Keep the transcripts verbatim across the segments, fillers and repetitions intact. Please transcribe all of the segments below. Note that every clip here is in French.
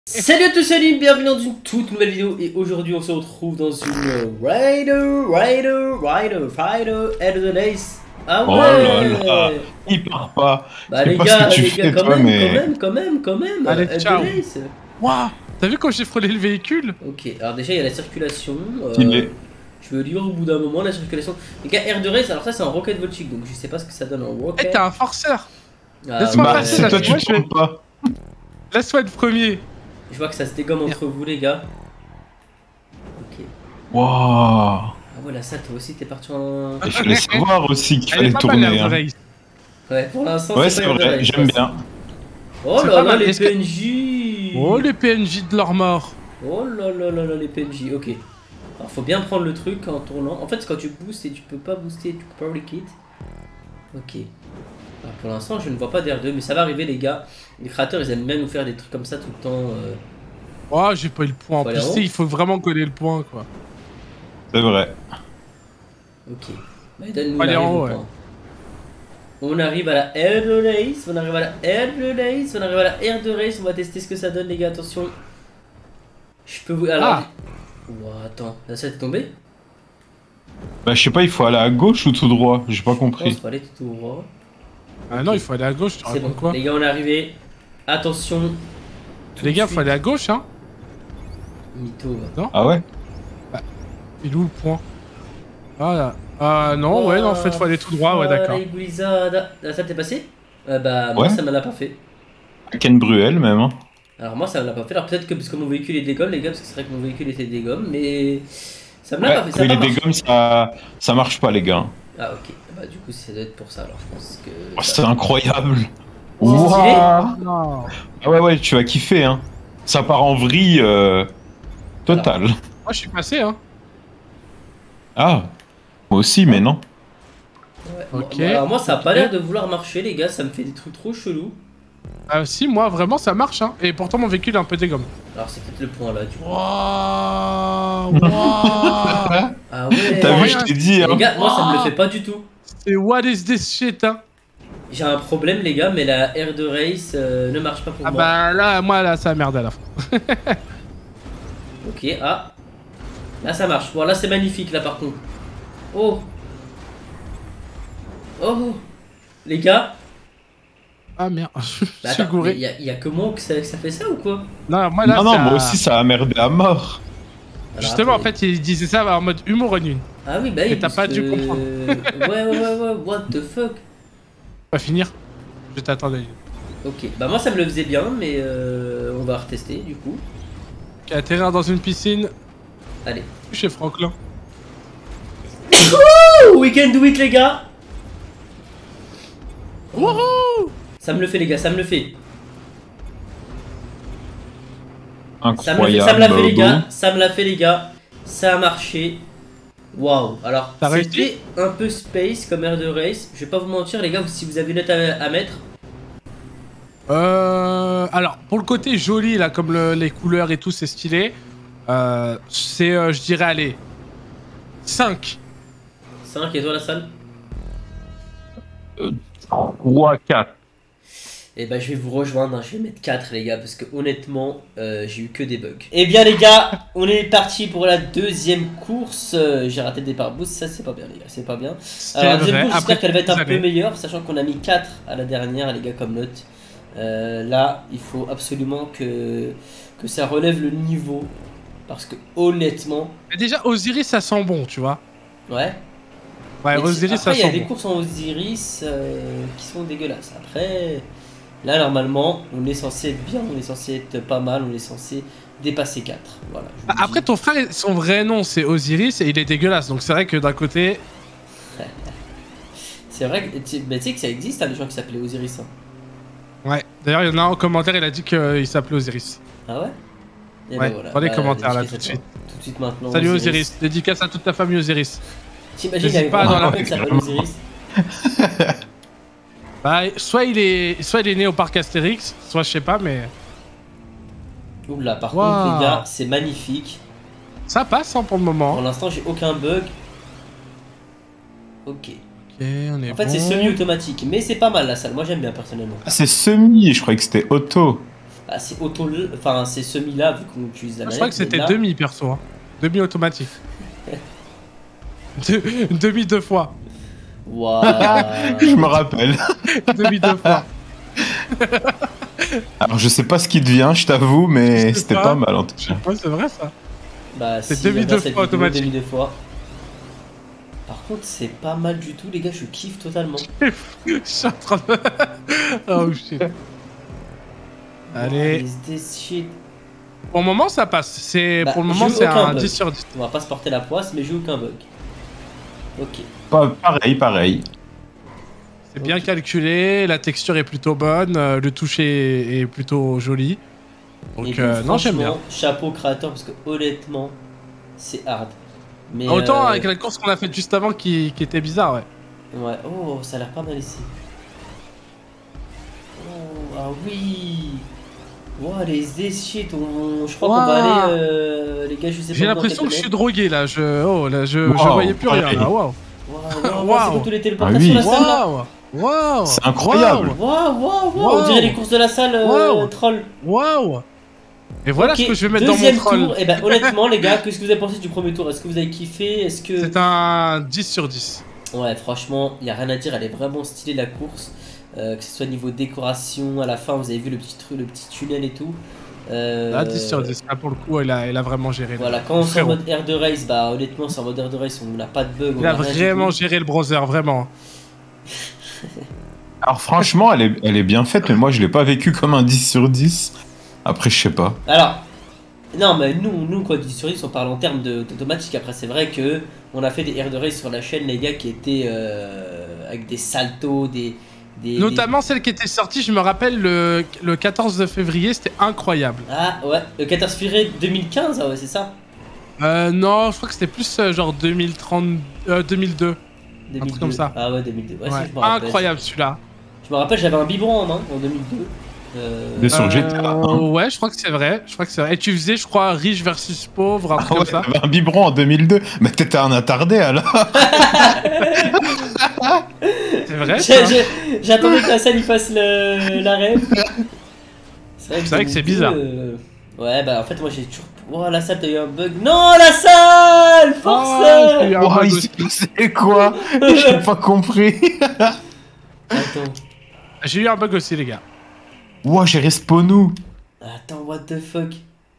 Salut à tous, salut, bienvenue dans une toute nouvelle vidéo et aujourd'hui on se retrouve dans une Rider, Rider, Rider, Fighter, Head of the Days. Ah ouais. Oh là là, il part pas. Bah les gars, les gars, quand, toi, même, mais... quand même, quand même, quand même, Allez, Head ciao. of the Days. Waouh, t'as vu quand j'ai frôlé le véhicule? Ok, alors déjà il y a la circulation. Euh, est... je veux dire au bout d'un moment la circulation. Les gars, Air de Race, alors ça c'est un Rocket Voltic, donc je sais pas ce que ça donne en Rocket. Eh, t'es un forceur. Ah, Laisse-moi ouais. Bah, passer, c'est là, toi, tu tu vois, te je vais- trompes pas. Laisse-moi être premier. Je vois que ça se dégomme entre vous les gars. Ok. Waouh. Ah ouais, la salle, toi aussi t'es parti en... Il fallait savoir aussi qu'il Elle fallait est pas tourner. mal, Hein. l'air de race. Ouais, pour l'instant Ouais, c'est c'est pas Air de vrai, Race, j'aime quoi. bien. Oh C'est là pas là, mal. les Est-ce que- P N J. Oh, les P N J de leur mort. Oh là là là là, les P N J, ok. Alors faut bien prendre le truc en tournant. En fait, quand tu boostes et tu peux pas booster, tu peux pas liquide. Ok. Alors, pour l'instant, je ne vois pas d'R deux, mais ça va arriver, les gars. Les créateurs, ils aiment bien nous faire des trucs comme ça tout le temps. Euh... Oh, j'ai pas eu le point. En Faut plus, aller en tu sais, haut il faut vraiment coller le point, quoi. C'est vrai. Ok. Bah, donne-nous Faut aller l'arrivée en haut, au ouais. point. On arrive à la R deux Race, on arrive à la R deux Race, on arrive à la R deux Race. On va tester ce que ça donne, les gars. Attention. Je peux vous. Alors. Ah. Ouah, attends, là ça t'est tombé? Bah, je sais pas, il faut aller à gauche ou tout droit. J'ai pas Je pense compris. qu'il faut aller tout droit. Ah non, il faut aller à gauche, tu C'est bon, racontes quoi? les gars, on est arrivé. Attention. Tout Les de gars, suite. faut aller à gauche, hein. Mytho. va. Ah ouais? Il est où le point? Ah là. Ah non, ouais, non, en fait, faut aller tout droit, ouais, d'accord. Les Guizada. Ah, ça t'est passé? euh, Bah, moi Ouais. ça me l'a pas fait. À Ken Bruel même. Hein. Alors, moi ça me l'a pas fait. Alors, peut-être que parce que mon véhicule est dégomme, les gars, parce que c'est vrai que mon véhicule était dégomme, mais ça me l'a Ouais, pas fait. Ça quand a il pas est marché. dégomme, ça... ça marche pas, les gars. Ah, ok. Bah, du coup, ça doit être pour ça. Alors, je pense que. Oh, c'est incroyable. C'est stylé. Waouh. Non. Ah ouais, ouais, tu vas kiffer, hein. Ça part en vrille euh... totale. Moi, je suis passé, hein. Ah, moi aussi, mais non. Ouais. Ok. Bon, alors, moi, ça a pas Ok. l'air de vouloir marcher, les gars. Ça me fait des trucs trop chelous. Ah si, moi, vraiment, ça marche, hein. Et pourtant, mon véhicule est un peu dégomme. Alors, c'est peut-être le point là, du coup. Waouh. Waouh. Ah ouais. T'as vu, rien. je t'ai dit, Les hein. gars, moi ça me le fait pas du tout. C'est what is this shit, hein. J'ai un problème, les gars, mais la R deux Race euh, ne marche pas pour Ah moi. bah là, moi, là, ça a merdé à la fin. Ok, ah. Là ça marche. Bon, là c'est magnifique, là par contre. Oh. Oh. Les gars. Ah merde, je Bah, suis attends, gouré. il y, a- y a que moi que ça, que ça fait ça ou quoi? Non, moi là, Non, non, ça- moi aussi, ça a merdé à mort. Alors, Justement, en attendez. fait, il disait ça en mode humour en une. Ah oui, bah oui. Mais t'as parce pas dû que- comprendre. Ouais, ouais, ouais, ouais. What the fuck? On va finir. Je t'attends. Ok, bah moi ça me le faisait bien, mais euh, on va retester du coup. Atterrir dans une piscine Allez. chez Franklin. Oh, we can do it, les gars. Wouhou! Ça me le fait, les gars, ça me le fait. Ça me, le fait, Incroyable. ça me l'a fait les beau. gars, ça me l'a fait les gars, ça a marché. Waouh, alors T'as c'était un peu space comme air de race, je vais pas vous mentir les gars, si vous avez une note à, à mettre. Euh, alors, pour le côté joli, là, comme le- les couleurs et tout, c'est stylé. Euh, c'est, euh, je dirais, allez, cinq. cinq et toi la salle? trois, quatre. Et bah je vais vous rejoindre, hein, je vais mettre quatre les gars, parce que honnêtement euh, j'ai eu que des bugs. Et bien les gars, on est parti pour la deuxième course, Euh, j'ai raté le départ boost, ça c'est pas bien les gars, c'est pas bien. C'est Alors la deuxième vrai. course Après, j'espère qu'elle va être un vous peu savez. meilleure, sachant qu'on a mis quatre à la dernière les gars comme note. Euh, là il faut absolument que, que ça relève le niveau, parce que honnêtement, Mais déjà, Osiris, ça sent bon, tu vois. ouais. Ouais, Mais Osiris, après ça il y a sent des bon. courses en Osiris euh, qui sont dégueulasses, après... Là, normalement, on est censé être bien, on est censé être pas mal, on est censé dépasser quatre. Voilà. je vous le Ah, Après, dis. ton frère, son vrai nom, c'est Osiris, et il est dégueulasse. Donc c'est vrai que d'un côté... C'est vrai que tu mais tu sais que ça existe, hein, des gens qui s'appelaient Osiris. Hein. Ouais. D'ailleurs, il y en a un en commentaire, il a dit qu'il s'appelait Osiris. Ah ouais. Et Ouais, dans les Bah, commentaires, là, dédicace tout de à toi. suite. Tout de suite maintenant. Salut Osiris. Dédicace à toute ta famille Osiris. T'imagines, il y a N'hésite pas pas dans la- qui s'appelle Osiris. Bah, soit il est, soit il est né au parc Astérix, soit je sais pas, mais Oula, par Wow. contre, les gars, c'est magnifique. ça passe hein, pour le Pour moment. l'instant, j'ai aucun bug. Ok. Ok, on est En fait, bon. c'est semi-automatique, mais c'est pas mal la salle. Moi, j'aime bien personnellement. Ah, c'est semi, je croyais que c'était auto. Bah, c'est auto, enfin c'est semi là vu qu'on utilise la Je manette. crois que c'était mais là- demi perso. Hein. Demi automatique. De- demi deux fois. Waouh. Je me rappelle. Demi deux fois. Alors je sais pas ce qui devient, je t'avoue, mais Je sais c'était pas. pas mal en tout cas. Ouais, c'est vrai ça. Bah, C'est si, demi regarde deux cette fois vidéo, automatique. demi deux fois. Par contre, c'est pas mal du tout, les gars, je kiffe totalement. Je suis en train de. Oh shit. Allez. Wow, this shit. Pour le moment, ça passe. C'est Bah, pour le moment, j'ai c'est aucun un bug. dix sur dix. On va pas se porter la poisse, mais j'ai aucun bug. Ok. Pas- pareil, pareil. C'est bien Ok. calculé, la texture est plutôt bonne, euh, le toucher est plutôt joli. Donc, Et euh, donc, non, j'aime bien. franchement, chapeau créateur, parce que honnêtement, c'est hard. Mais Autant euh, avec la course qu'on a faite juste avant qui, qui était bizarre, ouais. Ouais, oh, ça a l'air pas mal ici. Oh, ah oui. Wow, les this shit, on... je crois qu'on va Wow. aller, euh, les gars, je sais pas. J'ai dans l'impression quel que je suis domaine. drogué là, je, oh, là, je, je Wow, voyais plus rien pareil. là, waouh. Waouh, waouh, waouh, Waouh. c'est quoi tous les téléportations Ah oui. la salle là? Waouh, waouh, C'est incroyable. Waouh, waouh, waouh, on Waouh. dirait les courses de la salle euh, Waouh. troll. waouh. Et voilà Ok, ce que je vais mettre dans mon deuxième troll. tour, et ben honnêtement les gars, qu'est-ce que vous avez pensé du premier tour? Est-ce que vous avez kiffé? Est-ce que... C'est un dix sur dix. Ouais, franchement, il n'y a rien à dire, elle est vraiment stylée la course. Euh, que ce soit niveau décoration, à la fin vous avez vu le petit truc, le petit tunnel et tout. Euh, Là, dix sur dix. Là, pour le coup, elle a, elle a vraiment géré. Voilà, quand on est en Frérot. mode air de race, bah honnêtement, c'est en mode air de race, on n'a pas de bug. on Il a n'a rien du vraiment tout. géré le browser, vraiment. Alors franchement, elle est, elle est bien faite, mais moi je l'ai pas vécu comme un dix sur dix. Après, je sais pas. Alors, non, mais nous, nous quand on dit sur dix, on parle en termes de- d'automatique. Après, c'est vrai que on a fait des air de race sur la chaîne, les gars, qui étaient euh, avec des saltos, des. des Notamment celle qui était sortie, je me rappelle, le, le quatorze février, c'était incroyable. des- Ah, ouais, le quatorze février deux mille quinze, ah ouais, c'est ça. Euh, non, je crois que c'était plus euh, genre deux mille trente, euh, deux mille deux. deux mille deux. truc comme ça. Ah ouais, deux mille deux. Ouais, Ouais, si, je me rappelle. incroyable celui-là. Je me rappelle, j'avais un biberon en main en deux mille deux. Euh, Bien sûr. Sur G T A, hein. Ouais, je crois que c'est vrai. Je crois que c'est vrai. Et tu faisais, je crois, riche versus pauvre, un Ah truc ouais, comme ça. t'avais un biberon en deux mille deux. Mais t'étais un attardé alors. C'est vrai. j'ai- ça. j'ai- J'attendais que la salle y fasse le, la rêve. C'est C'est vrai que c'est bizarre. euh, Ouais, bah en fait, moi j'ai toujours. Oh, la salle, t'as eu un bug. Non, la salle Oh, Force j'ai eu un Oh, bug il aussi. s'est passé quoi? J'ai pas compris. Attends. J'ai eu un bug aussi, les gars. Ouah, j'ai respawnou. Attends, what the fuck.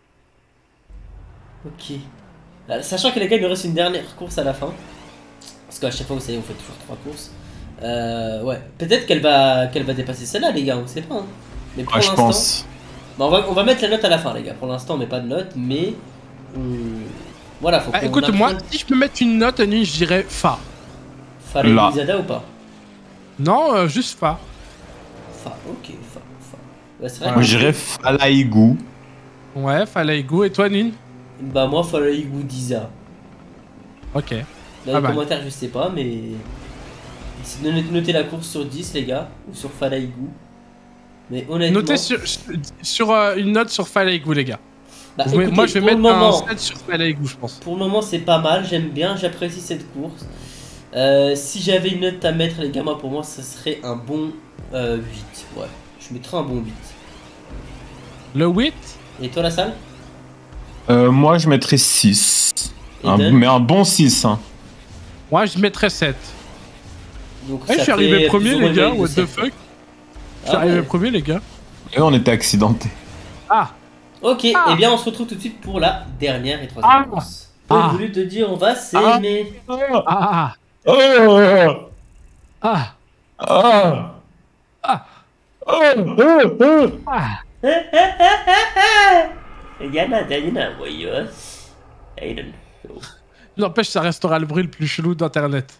Ok. Euh, Sachant que les gars, il nous reste une dernière course à la fin. Parce qu'à chaque fois, vous savez, on fait toujours trois courses. Euh, ouais. Peut-être qu'elle va, qu'elle va dépasser celle-là, les gars, on sait pas. Hein. Mais pour Ouais, je l'instant. pense. Bah, on, va, on va mettre la note à la fin, les gars. Pour l'instant, on met pas de note, mais. on- Voilà, faut Ah, qu'on écoute, apprenne- moi, si je peux mettre une note, nuit, je dirais Fa. Fallait Là. Zada ou pas? Non, euh, juste Fa. Fa, ok, fa, fa. Ouais, c'est vrai. Ouais. Moi, que- je dirais Falaïgou. Ouais, fallait go. Et toi, Nune? Bah, moi, fallait Diza. Ok. Dans les Pas mal. commentaires, je sais pas, mais. Notez notez la course sur dix, les gars, ou sur Falaïgou. Mais honnêtement. Notez sur, sur euh, une note sur Fallait Go, les gars. Bah, Vous- écoutez, moi, je vais pour mettre le moment, un sept sur Fallait Go, je pense. Pour le moment, c'est pas mal, j'aime bien, j'apprécie cette course. Euh, si j'avais une note à mettre, les gars, moi, pour moi, ça serait un bon euh, huit. Ouais, je mettrais un bon huit. Le huit? Et toi, la salle? Euh, moi, je mettrais six. Un- Eden mais un bon six. Hein. Moi, je mettrais sept. Donc, Eh, ça je suis fait arrivé plus premier, ou moins les gars. une What de the sept. fuck? Je suis Ah arrivé ouais. premier, les gars. Et on était accidentés. Ah! Ok, Ah. et bien on se retrouve tout de suite pour la dernière et troisième Ah. course. Ah. J'ai voulu te dire, on va s'aimer. Ah! Ah. Ah! Ah. Ah! Ah. Ah. Ah! Yana, Yana, voyons. Aiden. N'empêche, ça restera le bruit le plus chelou d'internet.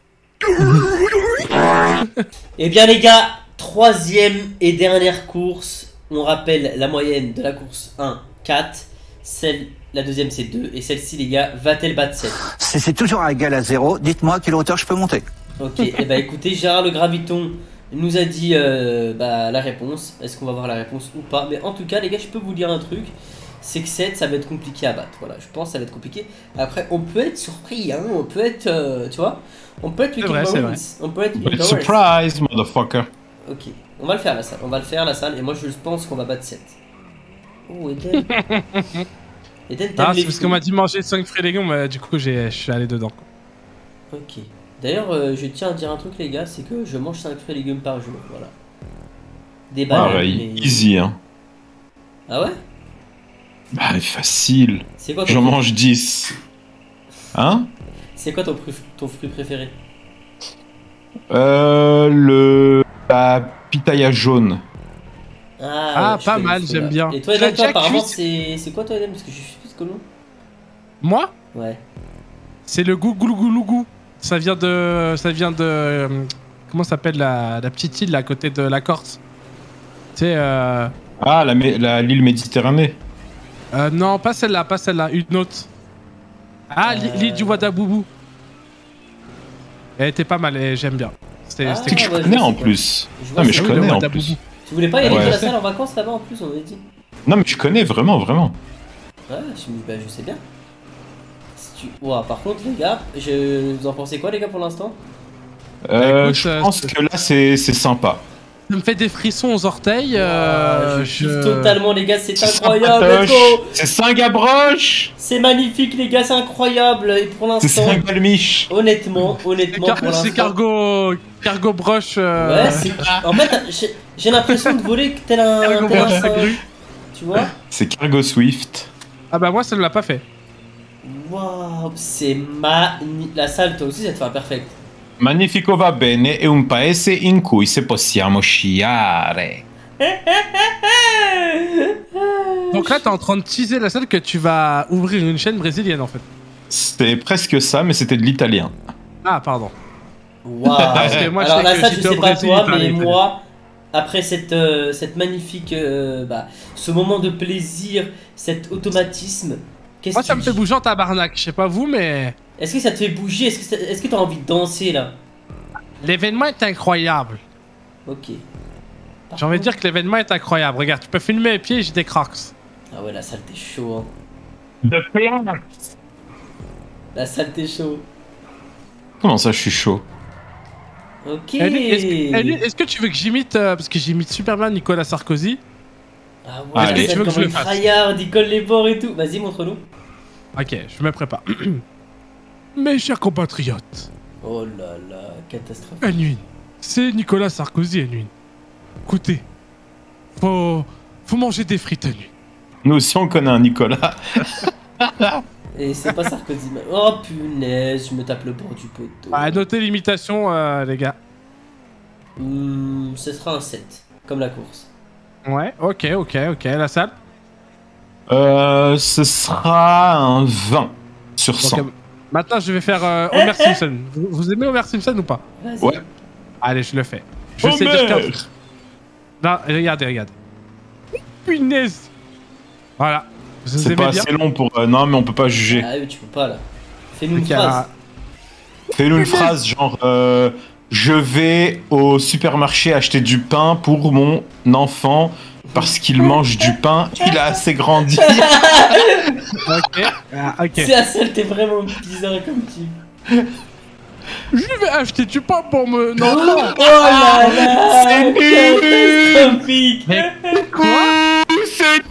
Eh bien les gars, troisième et dernière course. On rappelle la moyenne de la course un, quatre. Celle, la deuxième c'est deux. Et celle-ci les gars, va-t-elle battre sept? Si c'est toujours égal à zéro, dites-moi à quelle hauteur je peux monter. Ok, et bah écoutez, Gérard le Graviton nous a dit euh, bah, la réponse. Est-ce qu'on va voir la réponse ou pas? Mais en tout cas les gars, je peux vous dire un truc. C'est que sept, ça va être compliqué à battre. Voilà, je pense que ça va être compliqué. Après, on peut être surpris, hein. On peut être, euh, tu vois, on peut être C'est vrai, c'est vrai. On peut être But Ignorance. surprise, motherfucker. Ok, on va le faire la salle. On va le faire la salle. Et moi, je pense qu'on va battre sept. Oh, Eden. Eden, t'aimes Ah, les c'est parce fruits. qu'on m'a dit manger cinq fruits et légumes, euh, du coup j'ai- je suis allé dedans. Ok. D'ailleurs, euh, je tiens à dire un truc, les gars, c'est que je mange cinq fruits et légumes par jour. Voilà. Des bananes. Pareil, mais- easy, hein. Ah ouais? Bah, facile. C'est quoi ton J'en fruit- mange dix. Hein? C'est quoi ton, fruit- ton fruit préféré? Euh, le... La pitaya jaune. Ah, ouais, je pas connais mal, ce fruit-là. j'aime bien. Et toi, Tu l'as Eden, toi, déjà apparemment, cuite c'est c'est quoi toi, Eden? Parce que je suis plus que l'eau. Moi, Ouais. c'est le gougoulougoulou. Ça vient de... Ça vient de... euh, Comment s'appelle la... la petite île là, à côté de la Corse? Tu sais, euh... Ah, la, mé- la- l'île Méditerranée. euh, non, pas celle-là, pas celle-là, une autre. Ah, l'île- Euh. l'île du Ouadaboubou. Elle était pas mal, et j'aime bien. C'était... Ah, c'était C'est que je ouais, je connais sais en pas. plus. Je vois Non, mais ça. je Ah oui, le connais en Ouadaboubou. plus. Tu voulais pas y aller Ouais. de la salle en vacances là-bas en plus, on avait dit. Non, mais je connais vraiment, vraiment. Ouais, je, bah, je sais bien. Si tu... Ouah, par contre, les gars, je... vous en pensez quoi, les gars, pour l'instant? Euh, écoute, je euh, pense c'est- que là, c'est c'est sympa. Ça me fait des frissons aux orteils. Ouah, Euh, je kiffe totalement, les gars, c'est incroyable, sympatoche. let's go. C'est Saint-Gabroche. C'est magnifique, les gars, c'est incroyable. Et pour C'est l'instant, Saint-Galmiche. honnêtement, C'est honnêtement, car- pour l'instant. c'est cargo... Cargo broche... euh, Ouais, c'est. En fait, j'ai- j'ai l'impression de voler tel un. Cargo tel un broche, singe, grue. tu vois? C'est Cargo Swift. Ah bah moi ça ne l'a pas fait. Waouh, c'est magnifique. La salle, toi aussi, ça te fait un perfect. Magnifico va bene è un paese in cui se possiamo sciare. Donc là t'es en train de teaser la salle que tu vas ouvrir une chaîne brésilienne en fait. C'était presque ça, mais c'était de l'italien. Ah pardon. Waouh. Parce que moi, je Alors sais la que salle, je j'étais sais au pas Brésil, toi, il parlait mais italien. moi, après cette, euh, cette magnifique, euh, bah, ce moment de plaisir, cet automatisme, qu'est-ce Moi que ça tu me fait dis? bouger en tabarnak, je sais pas vous mais... Est-ce que ça te fait bouger? Est-ce que ça- est-ce que t'as envie de danser là? L'événement est incroyable. Ok. Par J'ai envie de contre- dire que l'événement est incroyable. Regarde, tu peux filmer mes pieds, j'ai des crocs. Ah ouais, la salle t'es chaud. Hein. De place. La salle t'es chaud. Comment ça, je suis chaud? Ok. Ellie, Est-ce que, Ellie, est-ce que tu veux que j'imite, euh, parce que j'imite super bien Nicolas Sarkozy. Ah ouais, Allez. ça Tu veux que comme je un le fasse? tryhard, il colle les bords et tout. Vas-y, montre-nous. Ok, je me prépare. Mes chers compatriotes, Oh là là, catastrophe. Anouine, c'est Nicolas Sarkozy, Anouine. Écoutez, faut, faut manger des frites, Anouine. Nous aussi, on connaît un Nicolas. Et c'est pas Sarkozy. mais- Oh punaise, je me tape le bord du poteau. Ah, notez l'imitation, euh, les gars. Hmm, ce sera un sept, comme la course. Ouais, ok, ok, ok, la salle. Euh, ce sera un vingt sur Donc, cent. euh, maintenant, je vais faire euh, Homer Simpson. Vous, vous aimez Homer Simpson ou pas? Vas-y. Ouais. Allez, je le fais. Je sais dire qu'un Homer. truc. Non, regardez, regardez. Punaise. Voilà. Vous C'est aimez pas bien? assez long pour... euh, non, mais on peut pas juger. Ah oui, tu peux pas là. Fais-nous une Ok, phrase. alors, Fais-nous une phrase genre... euh, je vais au supermarché acheter du pain pour mon enfant parce qu'il mange du pain, il a assez grandi. ok. Ah, ok. C'est la seule, t'es vraiment bizarre comme type. Je vais acheter du pain pour me... Non, Oh, non. là là, C'est nul. catastrophique. Mais quoi? C'est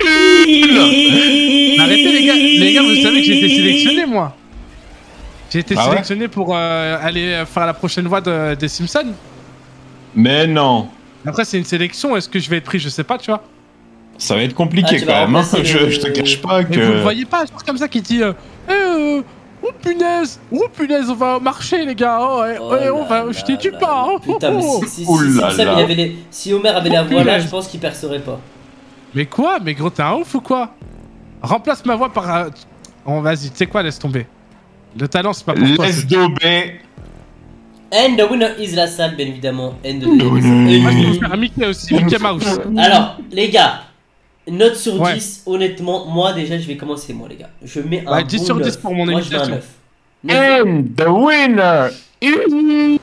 nul. Arrêtez les gars. Les gars, vous savez que j'ai été sélectionné, moi. J'ai été Ah ouais sélectionné pour euh, aller faire la prochaine voix de, des Simpsons. Mais non, Après, c'est une sélection. Est-ce que je vais être pris? Je sais pas, tu vois. ça va être Ah, compliqué tu vas quand même. hein. remplacer Je, le- je te cache pas Mais vous le que... voyez pas, c'est comme ça qui dit euh, Eh, euh, oh punaise, oh punaise, on va marcher les gars, oh, eh, Oh eh, on là va là acheter du là pain. là. oh, Putain, mais oh, oh. si, si, si, Ouh si, là Sam, là. il y avait les... si Homer avait la voix là, Punaise. je pense qu'il percerait pas. Mais quoi? Mais gros, t'es un ouf ou quoi? Remplace ma voix par... euh, Oh, vas-y, tu sais quoi, laisse tomber. Le talent, c'est pas pour toi. Laisse c'est- dober. And the winner is la salle, bien évidemment. And the The winner. Moi, je vais winner vous faire un Mickey aussi, Mickey Mouse. Alors, les gars, note sur Ouais. dix, honnêtement, moi déjà, je vais commencer, moi, les gars. Je mets un Ouais, dix bon sur dix neuf. pour mon Moi, je mets un imitation. neuf. neuf. And the winner is...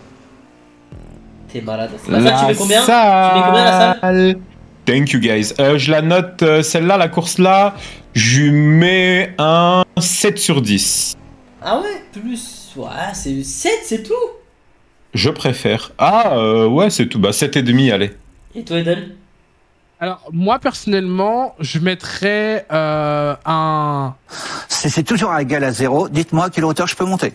T'es malade. La salle, tu mets combien? Tu mets combien la salle? Thank you guys. Euh, je la note, euh, celle-là, la course-là, je lui mets un sept sur dix. Ah ouais, plus. Ouais, c'est sept, c'est tout. Je préfère. Ah, euh, ouais, c'est tout. Bah, sept virgule cinq, allez. Et toi, Eden? Alors, moi, personnellement, je mettrais euh, un... Si c'est toujours égal à zéro, dites-moi à quelle hauteur je peux monter.